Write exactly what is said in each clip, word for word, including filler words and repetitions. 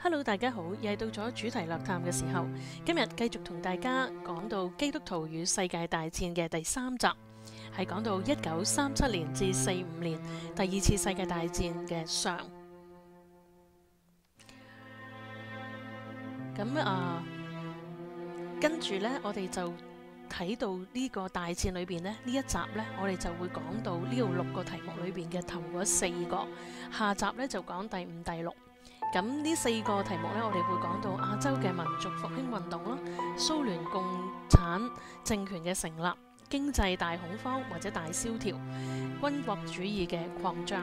Hello， 大家好，又係到咗主題樂探嘅時候。今日繼續同大家講到基督徒與世界大戰嘅第三集，係講到一九三七年至四五年第二次世界大戰嘅上。咁啊，跟住呢，我哋就睇到呢個大戰裏邊呢，呢一集呢，我哋就會講到呢度六個題目裏邊嘅頭嗰四個，下集呢，就講第五、第六。咁呢四個題目呢，我哋會講到亞洲嘅民族復興運動啦，蘇聯共產政權嘅成立，經濟大恐慌或者大蕭條，軍國主義嘅擴張。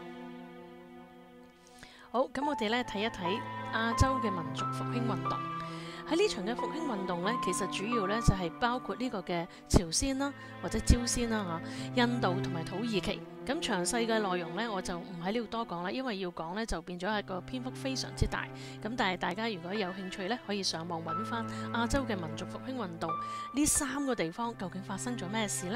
好，咁我哋呢睇一睇亞洲嘅民族復興運動。喺呢場嘅復興運動呢，其實主要呢就係包括呢個嘅朝鮮啦，或者朝鮮啦嚇，印度同埋土耳其。咁詳細嘅內容呢，我就唔喺呢度多講啦，因為要講呢就變咗係個篇幅非常之大。咁但係大家如果有興趣呢，可以上網揾翻亞洲嘅民族復興運動呢三個地方究竟發生咗咩事呢？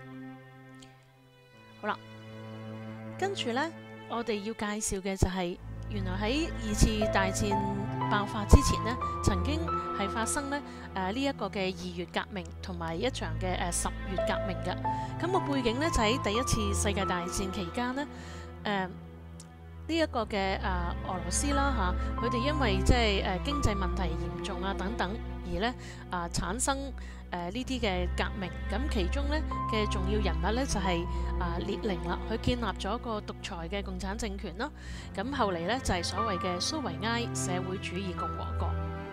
好啦，跟住呢，我哋要介紹嘅就係、是、原來喺二次大戰爆發之前呢，曾經係發生呢誒呢一個嘅二月革命同埋一場嘅誒十月革命嘅。咁、個背景呢，就喺、是、第一次世界大戰期間呢，誒呢一個嘅誒、呃、俄羅斯啦嚇，佢哋因為即係誒經濟問題嚴重啊等等，而呢啊、呃、產生誒呢啲嘅革命。咁其中呢嘅重要人物呢，就係、是、啊、呃、列寧啦，佢建立咗一個獨裁嘅共產政權啦。咁後嚟呢，就係、是、所謂嘅蘇維埃社會主義共和國。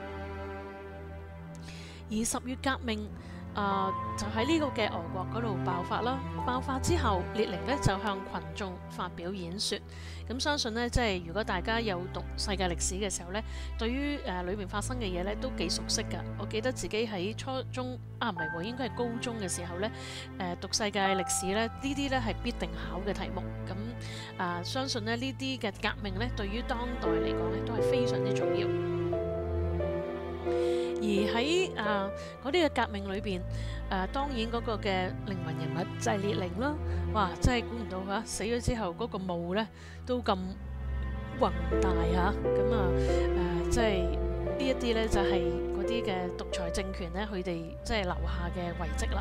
而十月革命啊、呃，就喺呢個嘅俄國嗰度爆發啦。爆發之後，列寧呢就向群眾發表演說。咁相信呢，即係如果大家有讀世界歷史嘅時候呢，對於誒裏面發生嘅嘢呢都幾熟悉㗎。我記得自己喺初中啊，唔係喎，應該係高中嘅時候呢，誒、呃、讀世界歷史呢，呢啲呢係必定考嘅題目。咁啊、呃，相信呢呢啲嘅革命呢，對於當代嚟講呢，都係非常之重要。而喺誒嗰啲嘅革命裏邊，誒、呃、當然嗰個嘅靈魂人物就係列寧啦。哇！真係估唔到嚇，死咗之後嗰個墓呢都咁宏大嚇。咁啊誒，即係呢一啲呢，就係嗰啲嘅獨裁政權呢，佢哋即係留下嘅遺跡啦。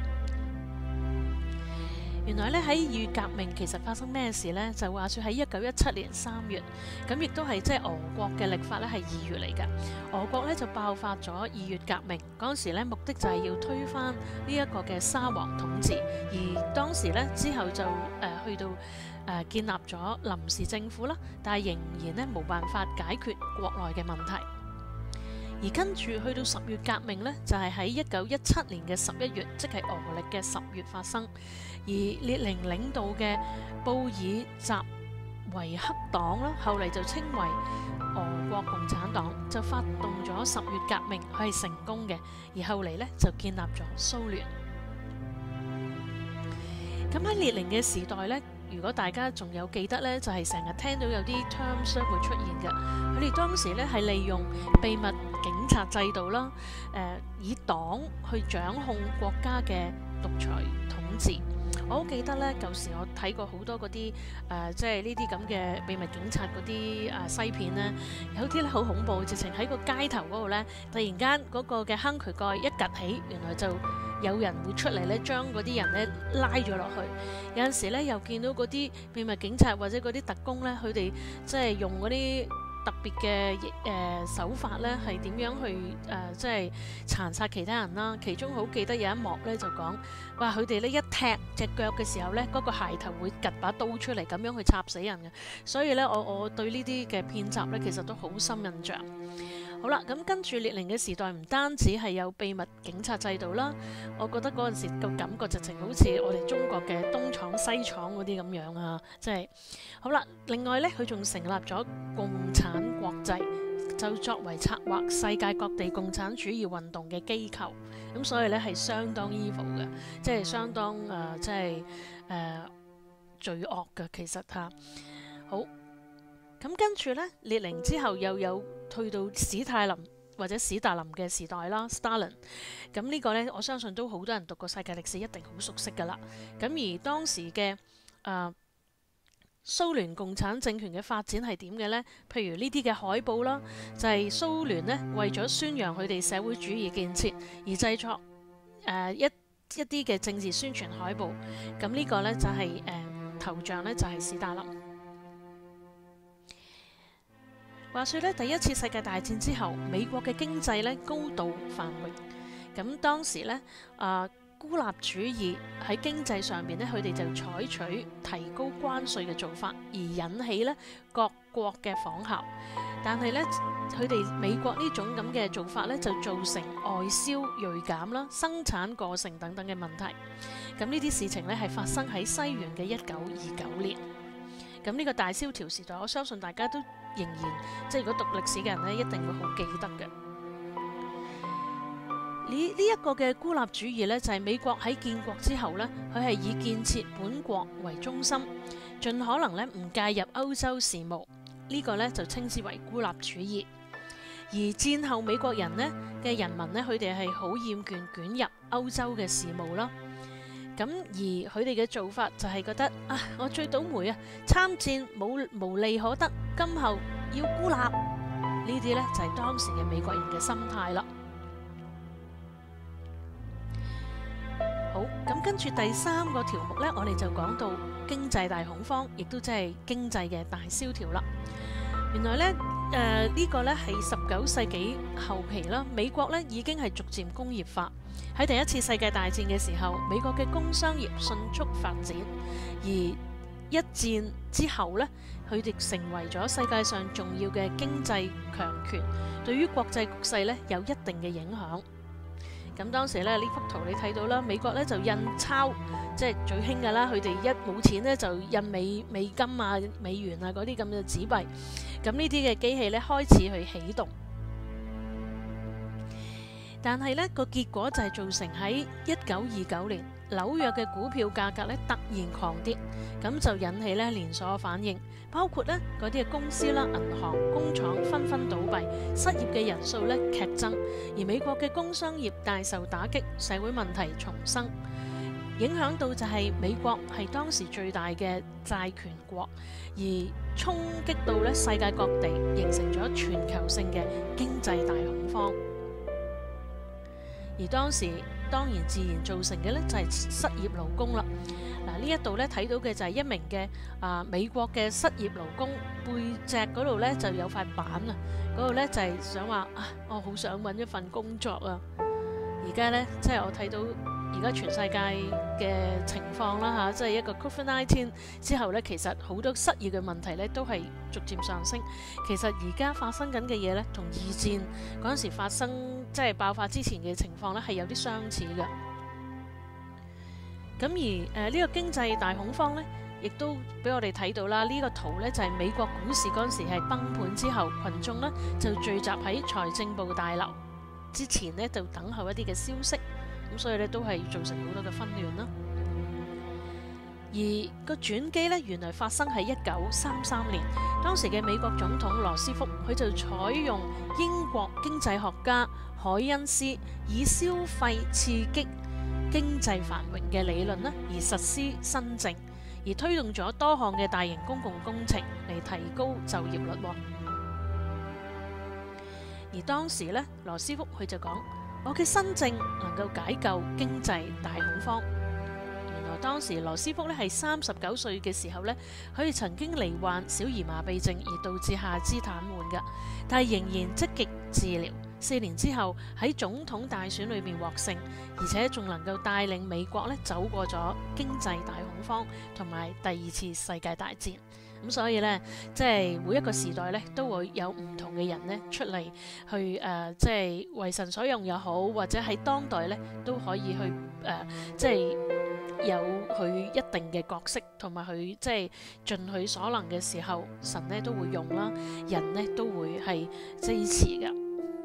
原來咧喺二月革命其實發生咩事呢？就話說喺一九一七年三月，咁亦都係即係俄國嘅曆法咧係二月嚟㗎。俄國咧就爆發咗二月革命，嗰陣時咧目的就係要推翻呢一個嘅沙皇統治，而當時咧之後就誒、呃、去到誒、呃、建立咗臨時政府啦，但係仍然咧冇辦法解決國內嘅問題。而跟住去到十月革命呢，就係喺一九一七年嘅十一月，即係俄歷嘅十月發生。而列寧領導嘅布爾什維克黨啦，後嚟就稱為俄國共產黨，就發動咗十月革命，佢係成功嘅。而後嚟呢，就建立咗蘇聯。咁喺列寧嘅時代呢，如果大家仲有記得呢，就係成日聽到有啲 terms 會出現嘅。佢哋當時呢係利用秘密警察制度啦，誒、呃、以黨去掌控國家嘅獨裁統治。我好記得呢，舊時我睇過好多嗰啲誒，即係呢啲咁嘅秘密警察嗰啲誒西片呢，有啲咧好恐怖，直情喺個街頭嗰度呢，突然間嗰個嘅坑渠蓋一趌起，原來就有人會出嚟呢，將嗰啲人呢拉咗落去。有陣時呢，又見到嗰啲秘密警察或者嗰啲特工呢，佢哋即係用嗰啲特別嘅誒、呃、手法咧，係點樣去誒、呃、即係殘殺其他人啦？其中好記得有一幕咧，就講話佢哋咧一踢隻腳嘅時候咧，嗰、那個鞋頭會趌把刀出嚟，咁樣去插死人嘅。所以咧，我我對呢啲嘅片集咧，其實都好深印象。好啦，咁跟住列寧嘅時代唔單止係有秘密警察制度啦，我覺得嗰陣時個感覺直情好似我哋中國嘅東廠西廠嗰啲咁樣啊，即係好啦。另外呢，佢仲成立咗共產國際，就作為策劃世界各地共產主義運動嘅機構。咁所以呢，係相當 evil 嘅，即係相當誒、呃，即係誒、呃、罪惡嘅其實嚇。好。咁跟住呢，列寧之後又有去到史太林或者史達林嘅時代啦 ，Stalin。咁呢個呢，我相信都好多人讀過世界歷史，一定好熟悉噶啦。咁而當時嘅誒蘇聯共產政權嘅發展係點嘅呢？譬如呢啲嘅海報啦，就係、是、蘇聯呢為咗宣揚佢哋社會主義建設而製作誒、呃、一一啲嘅政治宣傳海報。咁呢個呢，就係、是、誒、呃、頭像呢，就係史達林。話說呢，第一次世界大戰之後，美國嘅經濟呢高度繁榮。咁當時呢，啊、呃。孤立主義喺經濟上面咧，佢哋就採取提高關稅嘅做法，而引起咧各國嘅仿效。但係咧，佢哋美國呢種咁嘅做法咧，就造成外銷銳減啦、生產過剩等等嘅問題。咁呢啲事情咧係發生喺西元嘅一九二九年。咁呢個大蕭條時代，我相信大家都仍然即係如果讀歷史嘅人咧，一定會好記得嘅。呢呢一個嘅孤立主義呢，就係美國喺建國之後呢，佢係以建設本國為中心，盡可能呢唔介入歐洲事務。呢個呢，就稱之為孤立主義。而戰後美國人呢嘅人民呢，佢哋係好厭倦捲入歐洲嘅事務啦。咁而佢哋嘅做法就係覺得啊，我最倒霉啊，參戰冇無利可得，今後要孤立。呢啲呢，就係當時嘅美國人嘅心態啦。好，咁跟住第三個條目呢，我哋就講到經濟大恐慌，亦都即係經濟嘅大蕭條啦。原來呢，誒、呃、呢、這個呢係十九世紀後期啦，美國呢已經係逐漸工業化。喺第一次世界大戰嘅時候，美國嘅工商業迅速發展，而一戰之後呢，佢哋成為咗世界上重要嘅經濟強權，對於國際局勢呢有一定嘅影響。咁當時咧，呢幅圖你睇到啦，美國咧就印鈔，即係最興㗎啦。佢哋一冇錢咧就印美美金啊、美元啊嗰啲咁嘅紙幣。咁呢啲嘅機器咧開始去起動，但係呢個結果就係造成喺一九二九年紐約嘅股票價格咧突然狂跌，咁就引起咧連鎖反應，包括咧嗰啲嘅公司啦、銀行、工廠紛紛倒閉，失業嘅人數咧劇增，而美國嘅工商業大受打擊，社會問題重生，影響到就係美國係當時最大嘅債權國，而衝擊到咧世界各地，形成咗全球性嘅經濟大恐慌。而當時當然自然造成嘅呢，就係失業勞工啦。嗱，呢一度呢睇到嘅就係一名嘅啊美國嘅失業勞工，背脊嗰度呢就有塊板啊，嗰度呢就係想話啊，我好想揾一份工作啊。而家呢，即係我睇到而家全世界嘅情況啦嚇，即係一個 Covid 十九 之後呢，其實好多失業嘅問題呢都係逐漸上升。其實而家發生緊嘅嘢呢，同二戰嗰陣時發生即係爆發之前嘅情況呢，係有啲相似嘅。咁而誒呢、呃這個經濟大恐慌呢，亦都俾我哋睇到啦。呢、這個圖呢，就係、是、美國股市嗰陣時係崩盤之後，群眾呢就聚集喺財政部大樓之前呢，就等候一啲嘅消息。咁所以咧都係造成好多嘅紛亂啦。而個轉機呢，原來發生喺一九三三年，當時嘅美國總統羅斯福佢就採用英國經濟學家凱恩斯以消費刺激經濟繁榮嘅理論呢，而實施新政，而推動咗多項嘅大型公共工程嚟提高就業率。而當時呢，羅斯福佢就講：我嘅新政能夠解救經濟大恐慌。原來當時羅斯福咧係三十九歲嘅時候呢，佢哋曾經罹患小兒麻痹症而導致下肢癱瘓嘅，但係仍然積極治療。四年之後喺總統大選裏面獲勝，而且仲能夠帶領美國咧走過咗經濟大恐慌同埋第二次世界大戰。咁所以呢，即係每一個時代呢，都會有唔同嘅人呢出嚟去誒、呃，即係為神所用又好，或者喺當代呢都可以去誒、呃，即係有佢一定嘅角色，同埋佢即係盡佢所能嘅時候，神呢都會用啦，人呢都會係支持㗎。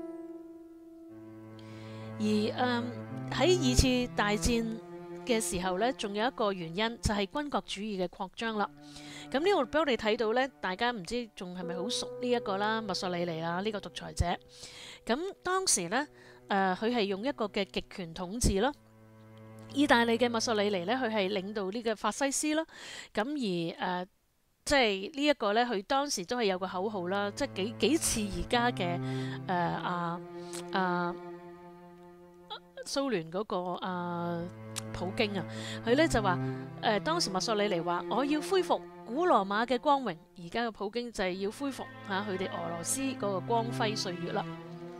而誒喺、呃、二次大戰嘅時候呢，仲有一個原因就係軍國主義嘅擴張啦。咁呢度俾我哋睇到呢，大家唔知仲係咪好熟呢一個啦，墨索里尼啦，呢個獨裁者。咁當時呢，誒佢係用一個嘅極權統治啦。意大利嘅墨索里尼呢，佢係領導呢個法西斯啦。咁而誒即係呢一個咧，佢當時都係有個口號啦，即係幾幾似而家嘅誒啊啊蘇聯嗰個啊普京啊，佢咧就話誒、呃、當時墨索里尼話我要恢復古羅馬嘅光榮，而家嘅普京就係要恢復嚇佢哋俄羅斯嗰個光輝歲月啦。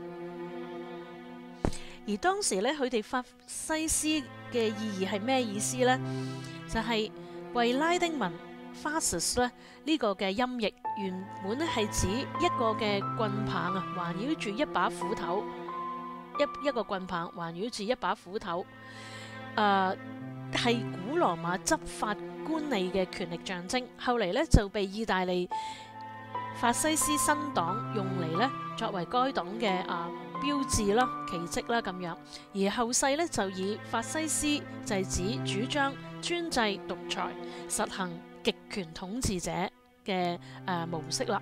而當時咧，佢哋法西斯嘅意義係咩意思呢？就係、是、為拉丁文 fascis 咧呢個嘅音譯原本咧係指一個嘅棍棒啊，環繞住一把斧頭，一一個棍棒環繞住一把斧頭，誒、呃、係古羅馬執法官吏嘅權力象徵。後嚟咧就被意大利法西斯新黨用嚟咧作為該黨嘅啊標誌啦、旗幟啦咁樣，而後世咧就以法西斯就係指主張專制獨裁、實行極權統治者嘅誒、呃、模式啦。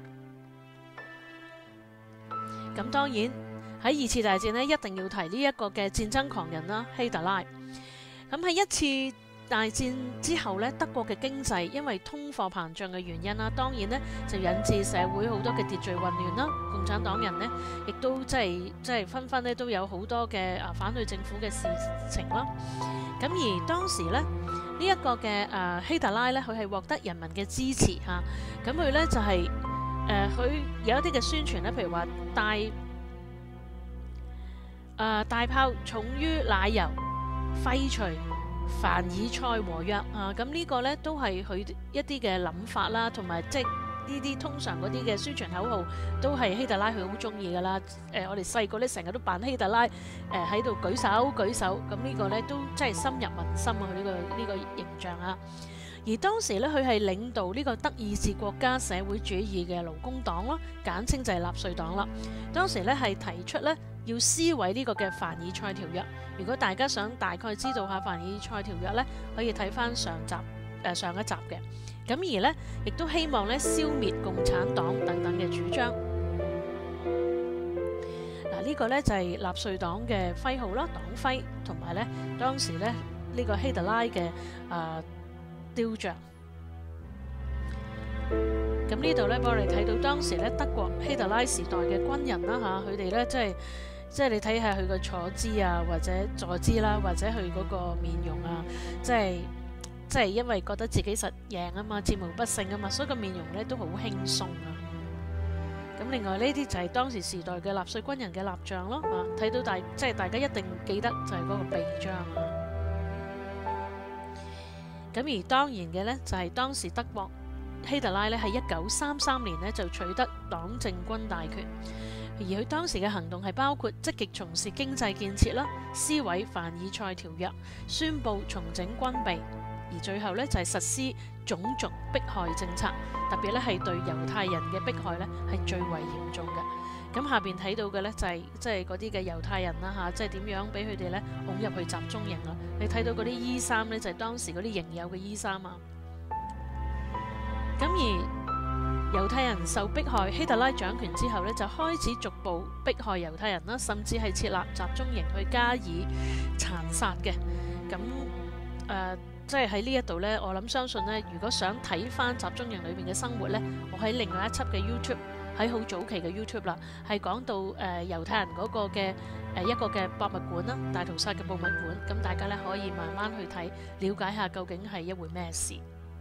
咁當然喺二次大戰呢，一定要提呢一個嘅戰爭狂人啦，希特拉。咁喺一次大戰之後呢，德國嘅經濟因為通貨膨脹嘅原因啦，當然呢就引致社會好多嘅秩序混亂啦。共產黨人呢亦都即係即係紛紛呢都有好多嘅啊反對政府嘅事情啦。咁而當時呢，呢、這、一個嘅誒、呃、希特拉呢，佢係獲得人民嘅支持嚇。咁佢呢就係誒佢有一啲嘅宣傳呢，譬如話大誒、呃、大炮重於奶油，廢除凡爾賽和約啊，咁呢個呢都係佢一啲嘅諗法啦，同埋即係呢啲通常嗰啲嘅宣傳口號都係希特拉佢好中意噶啦。誒、呃，我哋細個呢成日都扮希特拉，誒喺度舉手舉手，咁呢個呢都真係深入民心啊！佢、這、呢個呢、這個形象啊。而當時呢，佢係領導呢個德意志國家社會主義嘅勞工黨咯，簡稱就係納粹黨啦。當時呢係提出呢要撕毀呢個嘅凡爾賽條約。如果大家想大概知道下凡爾賽條約呢，可以睇翻上集誒、呃、上一集嘅。咁而呢，亦都希望呢消滅共產黨等等嘅主張。嗱、啊，呢、這個呢就係、是、納粹黨嘅徽號啦，黨徽，同埋呢當時呢，呢、這個希特拉嘅啊、呃、雕像。咁呢度呢，幫我哋睇到當時呢德國希特拉時代嘅軍人啦嚇，佢哋呢即係。即係你睇下佢個坐姿啊，或者坐姿啦，或者佢嗰個面容啊，即係即係因為覺得自己實贏啊嘛，戰無不勝啊嘛，所以個面容咧都好輕鬆啊。咁另外呢啲就係當時時代嘅納粹軍人嘅立像咯，啊，睇到大即係大家一定記得就係嗰個臂章啊。咁而當然嘅呢，就係當時德國希特拉呢喺一九三三年呢就取得黨政軍大權。而佢當時嘅行動係包括積極從事經濟建設啦，撕毀凡爾賽條約，宣布重整軍備，而最後呢，就係、是、實施種族迫害政策，特別咧係對猶太人嘅迫害呢係最為嚴重嘅。咁下邊睇到嘅呢，就係即係嗰啲嘅猶太人啦嚇，即係點樣俾佢哋呢拱入去集中營啊？你睇到嗰啲衣衫呢，就係、是、當時嗰啲營友嘅衣衫啊。咁而猶太人受迫害，希特拉掌權之後呢，就開始逐步迫害猶太人啦，甚至係設立集中營去加以殘殺嘅。咁誒、呃，即係喺呢一度呢，我諗相信呢，如果想睇翻集中營裏邊嘅生活呢，我喺另外一輯嘅 YouTube， 喺好早期嘅 YouTube 啦，係講到誒、呃、猶太人嗰個嘅誒、呃、一個嘅博物館啦，大屠殺嘅博物館。咁大家呢，可以慢慢去睇，了解下究竟係一回咩事。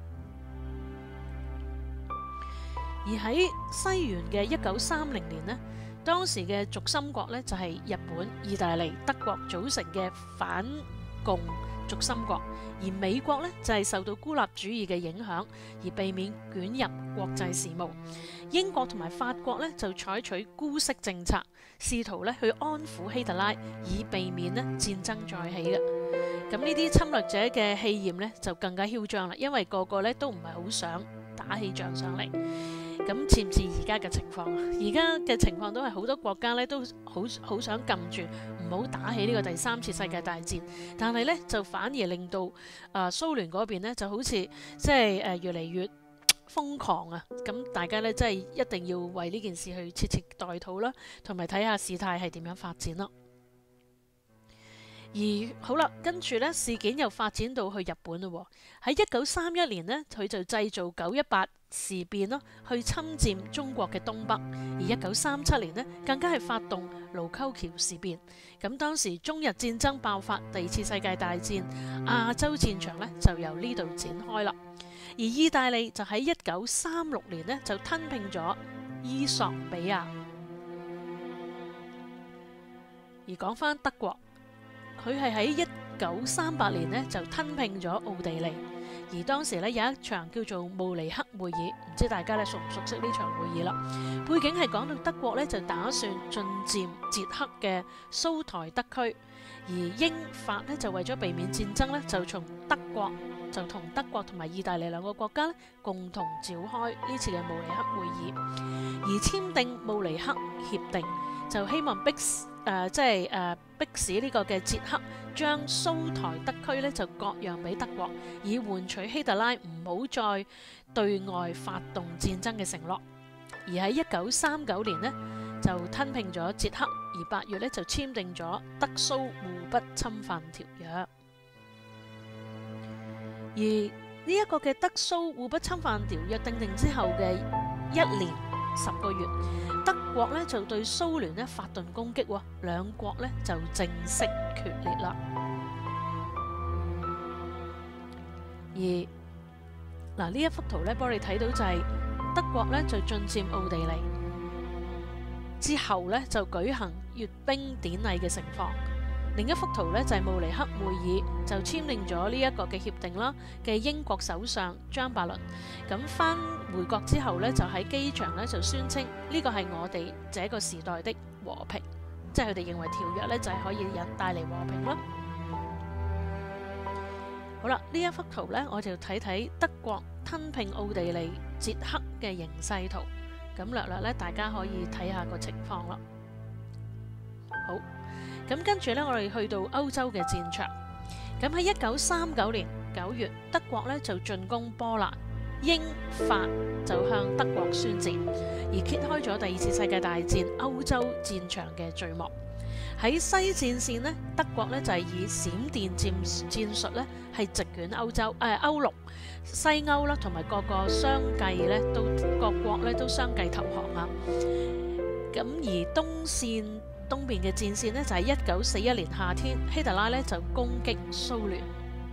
而喺西元嘅一九三零年呢，當時嘅軸心國呢，就係日本、意大利、德國組成嘅反共軸心國，而美國呢，就係受到孤立主義嘅影響，而避免捲入國際事務。英國同埋法國呢，就採取姑息政策，試圖呢去安撫希特拉，以避免呢戰爭再起嘅。咁呢啲侵略者嘅氣焰呢，就更加囂張啦，因為個個呢都唔係好想打起仗上嚟。咁似唔似而家嘅情況啊？而家嘅情況都係好多國家咧都好好想撳住唔好打起呢個第三次世界大戰，但係咧就反而令到啊、呃、蘇聯嗰邊咧就好似即係誒越嚟越瘋狂啊！咁大家咧真係一定要為呢件事去切切代禱啦，同埋睇下事態係點樣發展咯。 而好啦，跟住呢事件又發展到去日本咯。喺一九三一年呢，佢就製造九一八事變咯，去侵佔中國嘅東北。而一九三七年呢，更加係發動盧溝橋事變。咁當時中日戰爭爆發，第二次世界大戰，亞洲戰場呢就由呢度展開啦。而意大利就喺一九三六年呢，就吞併咗伊索比亞。而講返德國，佢係喺一九三八年呢就吞併咗奧地利，而當時呢有一場叫做慕尼黑會議，唔知大家呢熟唔熟悉呢場會議啦？背景係講到德國呢就打算進佔捷克嘅蘇台德區，而英法呢就為咗避免戰爭呢，就從德國就同德國同埋意大利兩個國家呢共同召開呢次嘅慕尼黑會議，而簽訂慕尼黑協定就希望逼誒、呃、即係誒、呃、迫使呢個嘅捷克將蘇台德區呢就割讓俾德國，以換取希特拉唔好再對外發動戰爭嘅承諾。而喺一九三九年呢，就吞併咗捷克，而八月呢就簽訂咗德蘇互不侵犯條約。而呢一個嘅德蘇互不侵犯條約訂定之後嘅一年十個月，德國呢就對蘇聯呢發動攻擊，兩國呢就正式決裂啦。而嗱呢一幅圖呢，幫你睇到就係德國呢就進佔奧地利之後呢，就舉行閱兵典禮嘅情況。另一幅圖呢，就係慕尼黑會議就簽訂咗呢一個嘅協定啦嘅英國首相張伯倫，咁返回國之後呢，就喺機場呢就宣稱呢個係我哋這個時代的和平，即係佢哋認為條約呢就係可以引帶嚟和平咯。好啦，呢一幅圖呢，我就睇睇德國吞併奧地利、捷克嘅形勢圖，咁略略呢，大家可以睇下個情況啦。好。咁跟住呢，我哋去到歐洲嘅戰場。咁喺一九三九年九月，德國呢就進攻波蘭，英法就向德國宣戰，而揭開咗第二次世界大戰歐洲戰場嘅序幕。喺西戰線呢，德國呢就係以閃電戰戰術呢係席捲歐洲，誒、呃、歐陸、西歐啦，同埋各個相繼呢都各國呢都相繼投降啊。咁而東線東邊嘅戰線呢，就係一九四一年夏天，希特拉呢就攻擊蘇聯。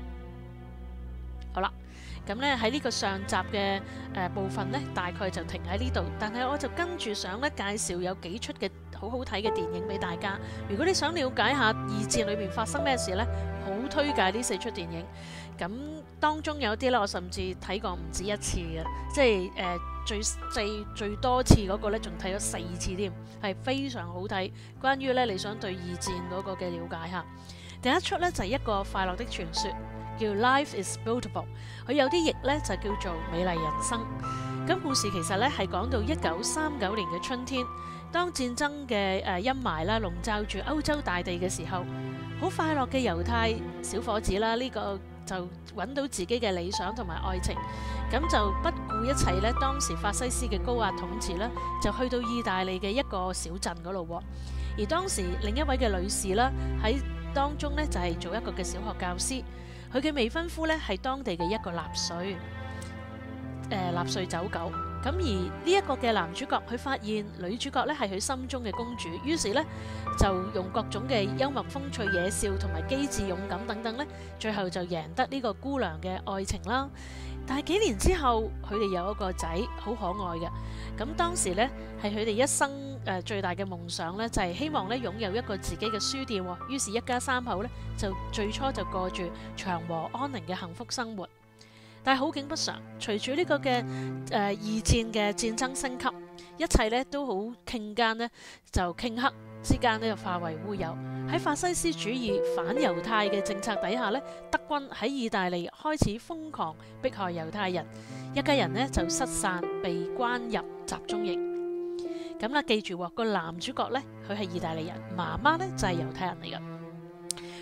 好啦，咁呢喺呢個上集嘅誒、呃、部分呢，大概就停喺呢度。但係我就跟住想呢介紹有幾出嘅好好睇嘅電影俾大家。如果你想了解下二戰裏面發生咩事呢，好推介呢四出電影。咁當中有啲呢，我甚至睇過唔止一次嘅，即係誒。呃最最最多次嗰個咧，仲睇咗四次添，係非常好睇。關於咧你想對二戰嗰個嘅了解下，第一出咧就係、是、一個快樂的傳說，叫 Life is Beautiful。佢有啲譯咧就叫做美麗人生。咁故事其實咧係講到一九三九年嘅春天，當戰爭嘅誒陰霾啦籠罩住歐洲大地嘅時候，好快樂嘅猶太小伙子啦，呢、這個就揾到自己嘅理想同埋愛情，咁就不顧一切咧。當時法西斯嘅高壓統治咧，就去到意大利嘅一個小鎮嗰度喎。而當時另一位嘅女士啦，喺當中咧就係做一個嘅小學教師，佢嘅未婚夫咧係當地嘅一個納粹，誒納粹走狗。咁而呢一個嘅男主角，佢發現女主角咧係佢心中嘅公主，於是咧就用各種嘅幽默風趣、野笑同埋機智勇敢等等咧，最後就贏得呢個姑娘嘅愛情啦。但係幾年之後，佢哋有一個仔，好可愛嘅。咁當時咧係佢哋一生誒最大嘅夢想咧，就係希望咧擁有一個自己嘅書店。於是，一家三口咧就最初就過住祥和安寧嘅幸福生活。但係好景不常，隨住呢個嘅誒、呃、二戰嘅戰爭升級，一切咧都好頃間呢就頃刻之間呢就化為烏有。喺法西斯主義反猶太嘅政策底下呢，德軍喺意大利開始瘋狂迫害猶太人，一家人呢就失散，被關入集中營。咁啦，記住喎，個男主角呢，佢係意大利人，媽媽呢就係猶太人嚟㗎。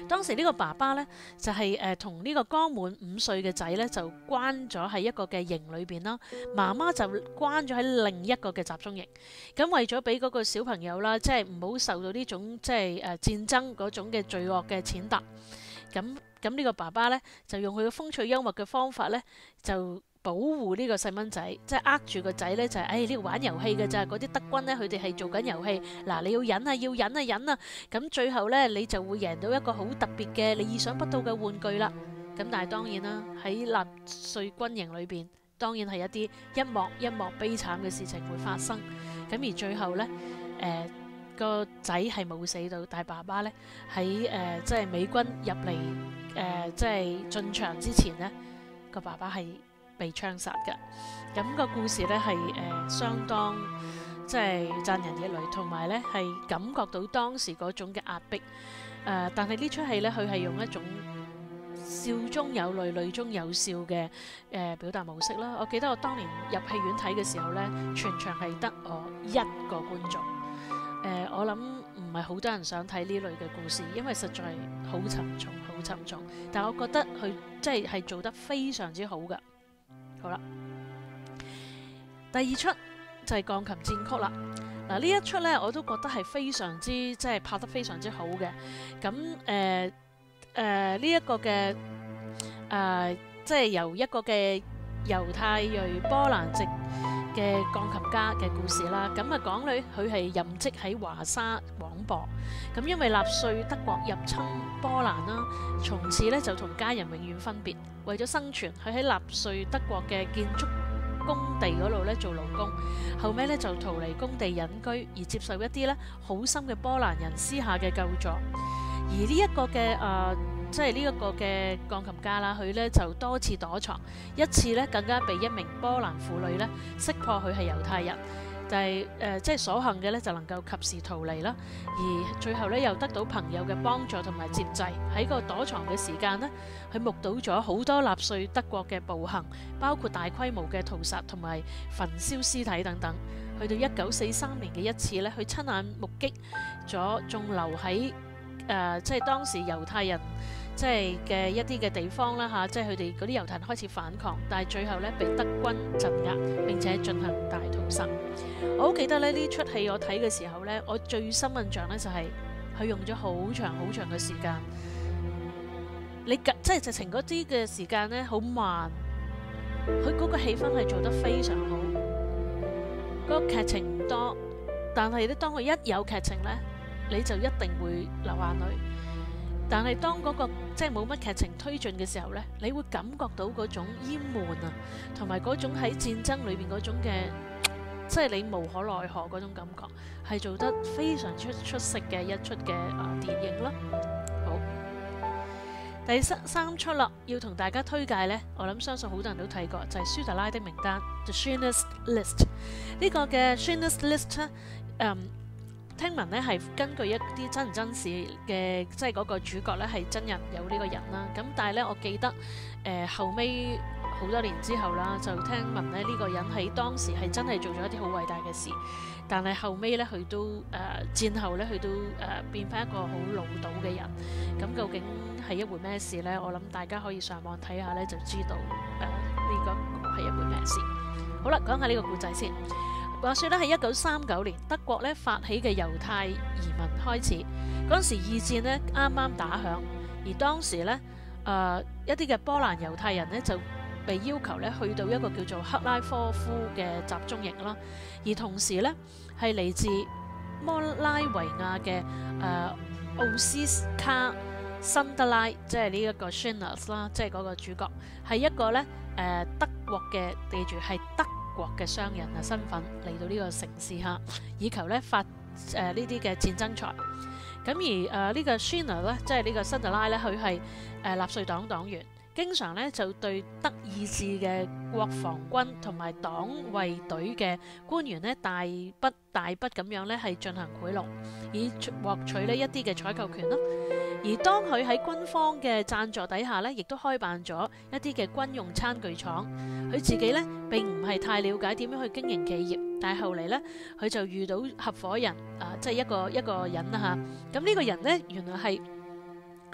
當時呢個爸爸呢，就係誒同呢個剛滿五歲嘅仔呢，就關咗喺一個嘅營裏邊啦，媽媽就關咗喺另一個嘅集中營。咁為咗俾嗰個小朋友啦，即係唔好受到呢種即係誒戰爭嗰種嘅罪惡嘅踐踏，咁咁呢個爸爸呢，就用佢嘅風趣幽默嘅方法呢，就保護呢個細蚊仔，即係呃住個仔呢，就係誒呢個玩遊戲嘅咋，嗰啲德軍呢，佢哋係做緊遊戲，嗱你要忍啊，要忍啊，忍啊，咁最後呢，你就會贏到一個好特別嘅你意想不到嘅玩具啦。咁但係當然啦，喺納粹軍營裏邊，當然係一啲一幕一幕悲慘嘅事情會發生。咁而最後呢，誒、呃、個仔係冇死到，但係爸爸呢，喺誒即係美軍入嚟誒即係進場之前呢，個爸爸係被槍殺嘅。咁個故事呢係誒、呃、相當即係賺人熱淚，同埋呢係感覺到當時嗰種嘅壓迫。誒、呃，但係呢出戲呢，佢係用一種笑中有淚、淚中有笑嘅誒、呃、表達模式啦。我記得我當年入戲院睇嘅時候呢，全場係得我一個觀眾。誒、呃，我諗唔係好多人想睇呢類嘅故事，因為實在好沉重、好沉重。但係我覺得佢即係係做得非常之好㗎。好啦，第二出就係鋼琴戰曲啦。嗱，呢一出呢，我都覺得係非常之即係拍得非常之好嘅。咁誒誒呢一個嘅誒、呃、即係由一個嘅猶太裔波蘭籍嘅鋼琴家嘅故事啦。咁啊講女佢係任職喺華沙廣播。咁因為納粹德國入侵波蘭啦，從此呢就同家人永遠分別。為咗生存，佢喺納粹德國嘅建築工地嗰度咧做勞工，後尾咧就逃離工地隱居，而接受一啲咧好心嘅波蘭人私下嘅救助。而呢一個嘅誒、呃，即係呢一個嘅鋼琴家啦，佢咧就多次躲藏，一次咧更加被一名波蘭婦女咧識破佢係猶太人。但係誒、呃，即係所幸嘅咧，就能夠及時逃離啦。而最後咧，又得到朋友嘅幫助同埋接濟。喺個躲藏嘅時間呢，佢目睹咗好多納粹德國嘅暴行，包括大規模嘅屠殺同埋焚燒屍體等等。去到一九四三年嘅一次咧，佢親眼目擊咗仲留喺誒、呃，即係當時猶太人即係嘅一啲嘅地方啦嚇，即係佢哋嗰啲猶太人開始反抗，但係最後咧被德軍鎮壓，並且進行大屠殺。我好記得咧呢出戲我睇嘅時候咧，我最深印象咧就係佢用咗好長好長嘅時間，你即係直情嗰啲嘅時間咧好慢，佢嗰個氣氛係做得非常好，嗰個劇情唔多，但係咧當佢一有劇情咧，你就一定會流眼淚。但係當嗰個即係冇乜劇情推進嘅時候呢，你會感覺到嗰種厭悶啊，同埋嗰種喺戰爭裏邊嗰種嘅，即係你無可奈何嗰種感覺，係做得非常出出色嘅一出嘅啊電影啦。好，第三三出啦，要同大家推介呢，我諗相信好多人都睇過，就係、是、舒特拉的名單 The Schindler's List。呢個嘅 Schindler's List 咧，嗯。聽聞咧係根據一啲真人真事嘅，即係嗰個主角咧係真人有呢個人啦。咁但係咧，我記得誒、呃、後尾好多年之後啦，就聽聞咧呢、這個人喺當時係真係做咗一啲好偉大嘅事。但係後尾咧佢都誒、呃、戰後咧佢都誒、呃、變翻一個好潦倒嘅人。咁究竟係一回咩事咧？我諗大家可以上網睇下咧，就知道誒呢、呃這個係一回咩事。好啦，講下呢個故仔先。話說咧，喺一九三九年，德國咧發起嘅猶太移民開始。嗰陣時二戰咧啱啱打響，而當時咧誒、呃、一啲嘅波蘭猶太人咧就被要求咧去到一個叫做克拉科夫嘅集中營啦。而同時咧係嚟自摩拉維亞嘅誒奧斯卡辛德拉，即係呢一個 Schindler 啦，即係嗰個主角，係一個咧誒、呃、德國嘅，記住係德國嘅商人啊身份嚟到呢個城市嚇，以求咧發誒呢啲嘅戰爭財。咁而誒、呃這個、呢個 Schindler 咧，即係呢個辛德拉咧，佢係誒納粹黨黨員，經常咧就對德意志嘅國防軍同埋黨衛隊嘅官員咧大筆大筆咁樣咧係進行賄賂，以獲取呢一啲嘅採購權啦。而當佢喺軍方嘅贊助底下呢，亦都開辦咗一啲嘅軍用餐具廠。佢自己呢並唔係太了解點樣去經營企業，但係後嚟呢，佢就遇到合夥人啊，即係一個一個人啦嚇。咁呢個人呢，原來係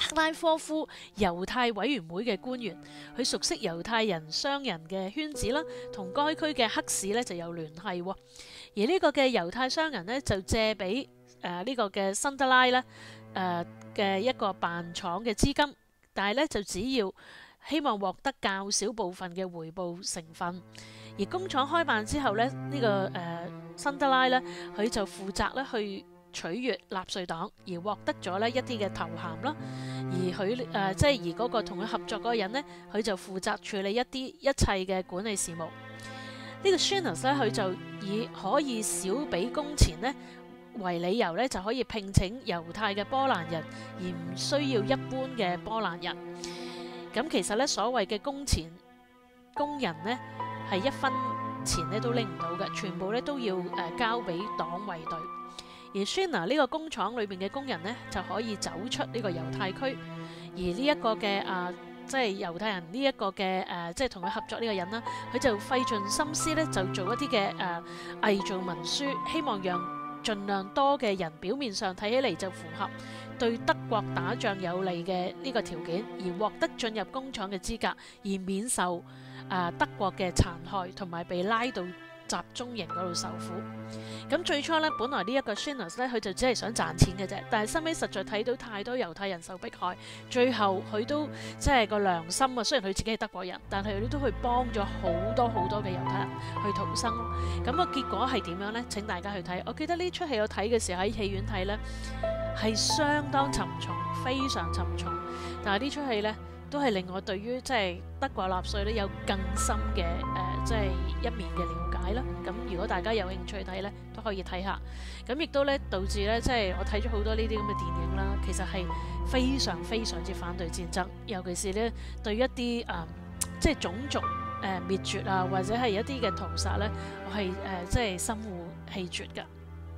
克拉科夫猶太委員會嘅官員，佢熟悉猶太人商人嘅圈子啦，同該區嘅黑市呢就有聯繫。而呢個嘅猶太商人呢，就借俾誒呢個嘅辛德拉呢誒嘅一個辦廠嘅資金，但係呢，就只要希望獲得較少部分嘅回報成分。而工廠開辦之後呢，呢、這個誒、呃、辛德拉呢，佢就負責咧去取悅納粹黨，而獲得咗呢一啲嘅頭銜啦。而佢誒、呃、即係而嗰個同佢合作嗰個人呢，佢就負責處理一啲一切嘅管理事務。呢、這個 Shinas 咧，佢就以可以少俾工錢呢為理由呢，就可以聘請猶太嘅波蘭人，而唔需要一般嘅波蘭人。咁其實呢，所謂嘅工錢工人呢，係一分錢呢都拎唔到嘅，全部呢都要誒、呃、交俾黨衛隊。而 Shina 呢個工廠裏邊嘅工人呢，就可以走出呢個猶太區，而呢一個嘅啊、呃，即係猶太人呢一個嘅誒、呃，即係同佢合作呢個人啦，佢就費盡心思呢，就做一啲嘅誒偽造文書，希望讓盡量多嘅人表面上睇起嚟就符合對德國打仗有利嘅呢個條件，而獲得進入工廠嘅資格，而免受誒、呃、德國嘅殘害同埋被拉到集中營嗰度受苦。咁最初呢，本來呢一個 Shinas 呢，佢就只係想賺錢嘅啫，但係後尾實在睇到太多猶太人受迫害，最後佢都即係個良心啊。雖然佢自己係德國人，但係佢都去幫咗好多好多嘅猶太人去逃生。咁個結果係點樣呢？請大家去睇。我記得呢出戲我睇嘅時候喺戲院睇呢，係相當沉重，非常沉重。但係呢出戲呢，都係令我對於即係德國納粹呢有更深嘅誒、呃、即係一面嘅了解啦。咁如果大家有興趣睇呢，都可以睇下。咁亦都咧導致咧，即係我睇咗好多呢啲咁嘅電影啦，其實係非常非常之反對戰爭，尤其是咧對一啲誒、呃、即係種族誒、呃、滅絕啊，或者係一啲嘅屠殺咧，我係誒、呃、即係心護氣絕㗎。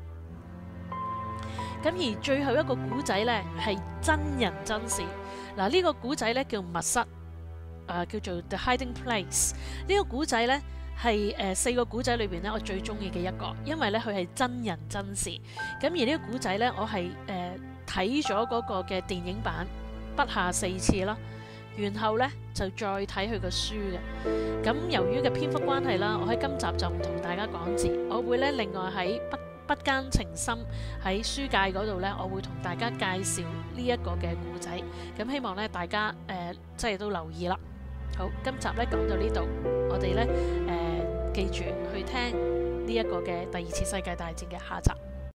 咁而最後一個古仔呢，係真人真事。嗱，呢個古仔呢，叫密室，誒、呃、叫做 The Hiding Place。呢個古仔呢，係誒、呃、四個古仔裏邊呢，我最中意嘅一個，因為呢，佢係真人真事。咁而呢個古仔呢，我係誒睇咗嗰個嘅電影版不下四次啦，然後呢，就再睇佢個書嘅。咁由於嘅篇幅關係啦，我喺今集就唔同大家講字，我會呢，另外喺不不間情深喺書界嗰度呢，我會同大家介紹呢一個嘅故仔，咁希望呢，大家誒、呃、即係都留意啦。好，今集呢講到呢度，我哋呢，誒、呃、記住去聽呢一個嘅第二次世界大戰嘅下集。